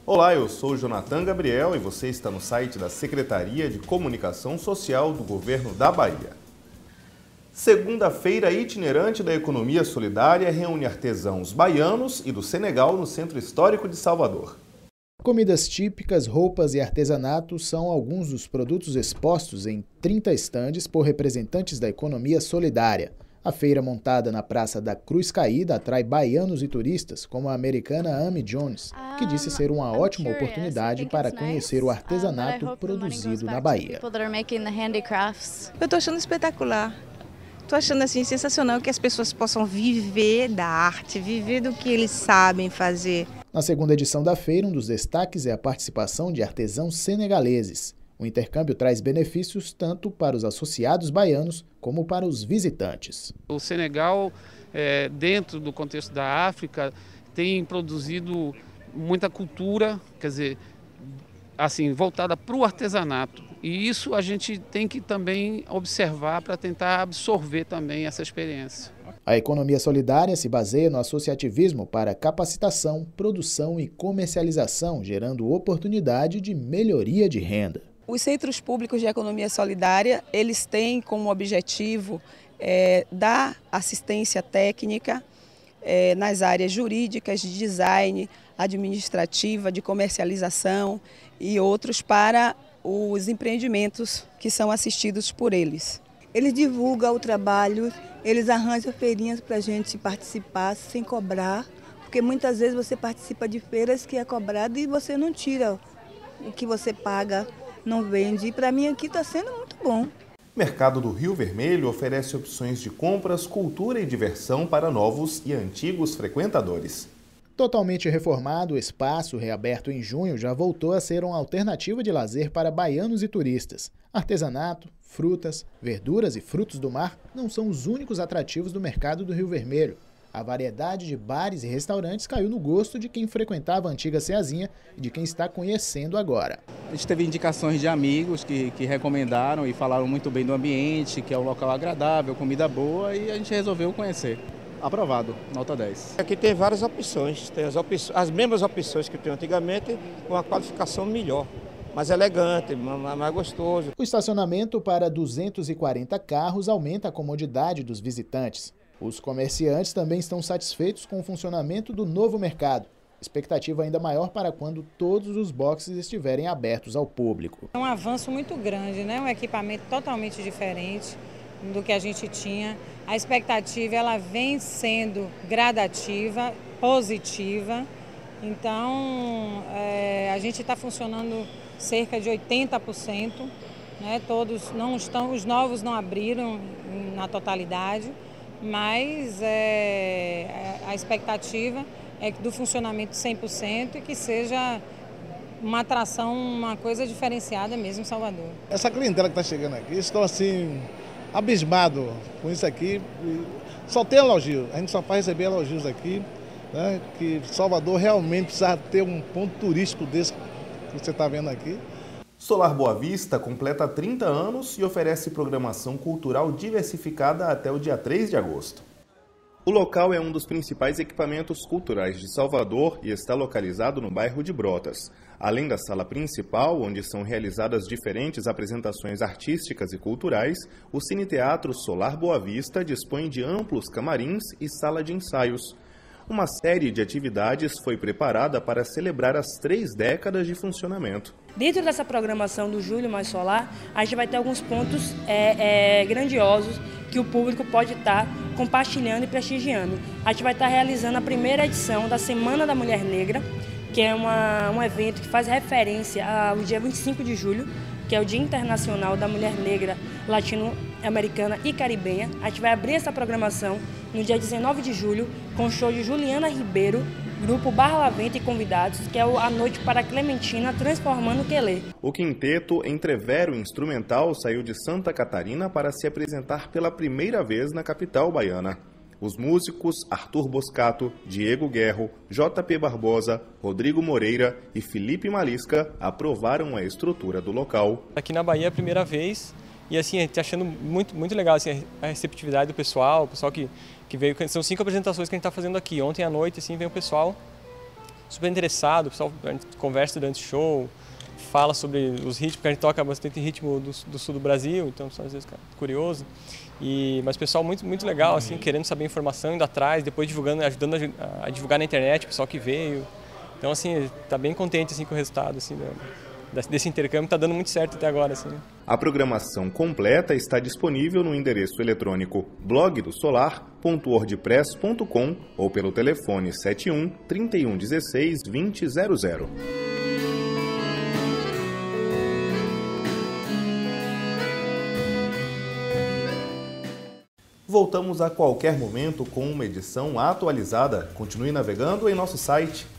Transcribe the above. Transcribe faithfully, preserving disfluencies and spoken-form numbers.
Olá, eu sou Jonathan Gabriel e você está no site da Secretaria de Comunicação Social do Governo da Bahia. Segunda-feira itinerante da Economia Solidária reúne artesãos baianos e do Senegal no Centro Histórico de Salvador. Comidas típicas, roupas e artesanato são alguns dos produtos expostos em trinta estandes por representantes da economia solidária. A feira, montada na Praça da Cruz Caída, atrai baianos e turistas, como a americana Amy Jones, que disse ser uma ótima oportunidade para conhecer o artesanato produzido na Bahia. Eu estou achando espetacular. Estou achando assim sensacional que as pessoas possam viver da arte, viver do que eles sabem fazer. Na segunda edição da feira, um dos destaques é a participação de artesãos senegaleses. O intercâmbio traz benefícios tanto para os associados baianos como para os visitantes. O Senegal, é, dentro do contexto da África, tem produzido muita cultura, quer dizer, assim, voltada para o artesanato. E isso a gente tem que também observar para tentar absorver também essa experiência. A economia solidária se baseia no associativismo para capacitação, produção e comercialização, gerando oportunidade de melhoria de renda. Os centros públicos de economia solidária, eles têm como objetivo é, dar assistência técnica é, nas áreas jurídicas, de design, administrativa, de comercialização e outros para os empreendimentos que são assistidos por eles. Eles divulgam o trabalho, eles arranjam feirinhas para a gente participar sem cobrar, porque muitas vezes você participa de feiras que é cobrado e você não tira o que você paga, não vende. E para mim aqui está sendo muito bom. O Mercado do Rio Vermelho oferece opções de compras, cultura e diversão para novos e antigos frequentadores. Totalmente reformado, o espaço, reaberto em junho, já voltou a ser uma alternativa de lazer para baianos e turistas. Artesanato, frutas, verduras e frutos do mar não são os únicos atrativos do Mercado do Rio Vermelho. A variedade de bares e restaurantes caiu no gosto de quem frequentava a antiga Ceazinha e de quem está conhecendo agora. A gente teve indicações de amigos que, que recomendaram e falaram muito bem do ambiente, que é um local agradável, comida boa, e a gente resolveu conhecer. Aprovado, nota dez. Aqui tem várias opções, tem as, opções, as mesmas opções que tinha antigamente, com uma qualificação melhor, mais elegante, mais, mais gostoso. O estacionamento para duzentos e quarenta carros aumenta a comodidade dos visitantes. Os comerciantes também estão satisfeitos com o funcionamento do novo mercado. Expectativa ainda maior para quando todos os boxes estiverem abertos ao público. É um avanço muito grande, né? Um equipamento totalmente diferente do que a gente tinha. A expectativa ela vem sendo gradativa, positiva. Então, é, a gente está funcionando cerca de oitenta por cento. Né? Todos não estão, os novos não abriram na totalidade, mas é, a expectativa é do funcionamento cem por cento e que seja uma atração, uma coisa diferenciada mesmo em Salvador. Essa clientela que está chegando aqui, estou assim abismado com isso aqui. Só tem elogio, a gente só faz receber elogios aqui, né? Que Salvador realmente precisa ter um ponto turístico desse que você está vendo aqui. Solar Boa Vista completa trinta anos e oferece programação cultural diversificada até o dia três de agosto. O local é um dos principais equipamentos culturais de Salvador e está localizado no bairro de Brotas. Além da sala principal, onde são realizadas diferentes apresentações artísticas e culturais, o Cine Teatro Solar Boa Vista dispõe de amplos camarins e sala de ensaios. Uma série de atividades foi preparada para celebrar as três décadas de funcionamento. Dentro dessa programação do Julho Mais Solar, a gente vai ter alguns pontos é, é, grandiosos que o público pode estar compartilhando e prestigiando. A gente vai estar realizando a primeira edição da Semana da Mulher Negra, que é uma, um evento que faz referência ao dia vinte e cinco de julho, que é o Dia Internacional da Mulher Negra, Latino-Americana e Caribenha. A gente vai abrir essa programação no dia dezenove de julho com o show de Juliana Ribeiro, grupo Barra Laventa e convidados, que é a Noite para Clementina Transformando o Quelê. O quinteto Entrevero Instrumental saiu de Santa Catarina para se apresentar pela primeira vez na capital baiana. Os músicos Arthur Boscato, Diego Guerro, J P Barbosa, Rodrigo Moreira e Felipe Malisca aprovaram a estrutura do local. Aqui na Bahia é a primeira vez e assim, a gente está achando muito, muito legal assim, a receptividade do pessoal, o pessoal que, que veio. São cinco apresentações que a gente está fazendo aqui. Ontem à noite assim, veio o pessoal super interessado, o pessoal a gente conversa durante o show, fala sobre os ritmos, porque a gente toca bastante ritmo do, do sul do Brasil, então às vezes fica curioso. E, mas o pessoal muito, muito legal, assim, querendo saber informação, indo atrás, depois divulgando, ajudando a, a divulgar na internet, o pessoal que veio. Então, assim, tá bem contente assim, com o resultado assim, desse intercâmbio, tá dando muito certo até agora. Assim. A programação completa está disponível no endereço eletrônico blog do solar ponto wordpress ponto com ou pelo telefone sete um, trinta e um, dezesseis, vinte, zero zero. Voltamos a qualquer momento com uma edição atualizada. Continue navegando em nosso site